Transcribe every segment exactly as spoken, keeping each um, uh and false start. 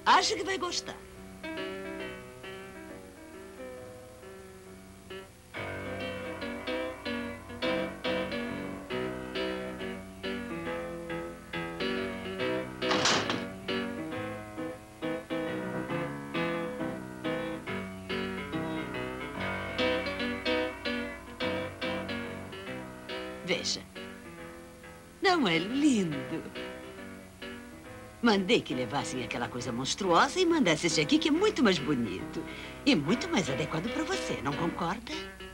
Acho que vai gostar. Veja. Não é lindo? Mandei que levassem aquela coisa monstruosa e mandasse esse aqui, que é muito mais bonito. E muito mais adequado para você, não concorda?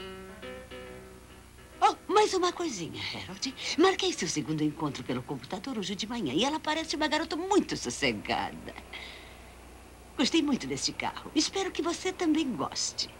Oh, mais uma coisinha, Harold. Marquei seu segundo encontro pelo computador hoje de manhã e ela parece uma garota muito sossegada. Gostei muito desse carro. Espero que você também goste.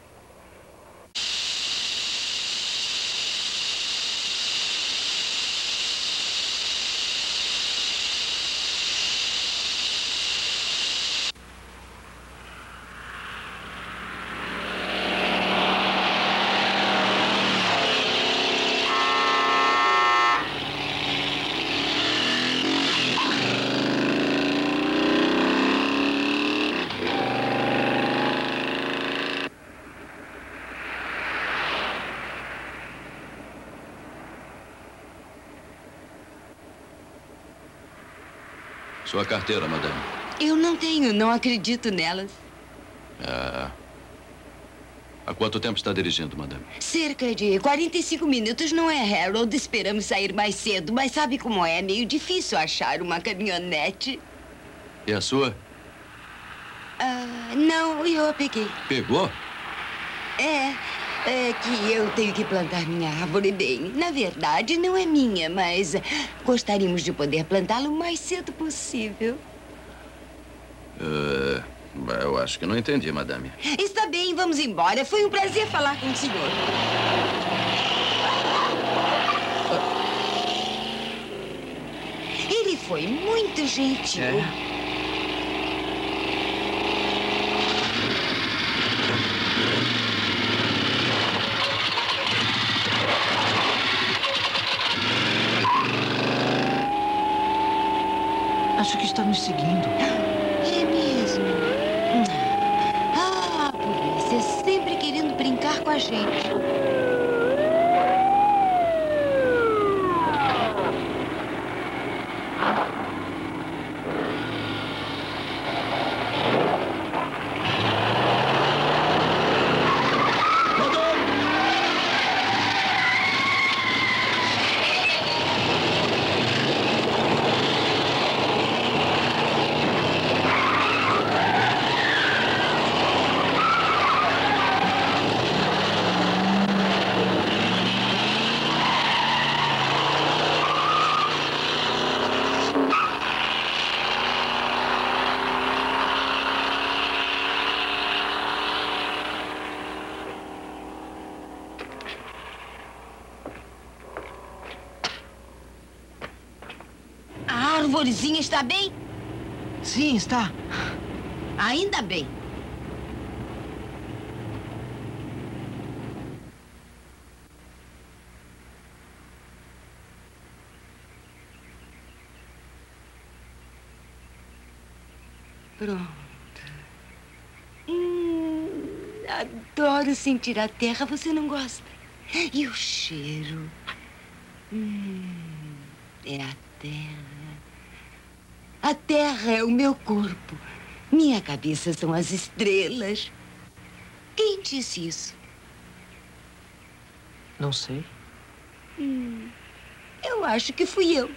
Sua carteira, madame. Eu não tenho, não acredito nelas. Ah. Há quanto tempo está dirigindo, madame? Cerca de quarenta e cinco minutos, não é, Harold? Esperamos sair mais cedo, mas sabe como é? É meio difícil achar uma caminhonete. E a sua? Ah, não, eu a peguei. Pegou? É, é que eu tenho que plantar minha árvore bem. Na verdade, não é minha, mas gostaríamos de poder plantá-la o mais cedo possível. Uh, eu acho que não entendi, madame. Está bem, vamos embora. Foi um prazer falar com o senhor. Ele foi muito gentil. É. Acho que está nos seguindo. É mesmo? Ah, polícia, sempre querendo brincar com a gente. A arvorezinha está bem? Sim, está. Ainda bem. Pronto. Hum, adoro sentir a terra. Você não gosta? E o cheiro? Hum, é a terra. A terra é o meu corpo. Minha cabeça são as estrelas. Quem disse isso? Não sei. Hum, eu acho que fui eu.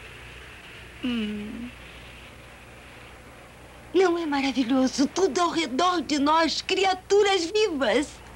Hum. Não é maravilhoso? Tudo ao redor de nós, criaturas vivas.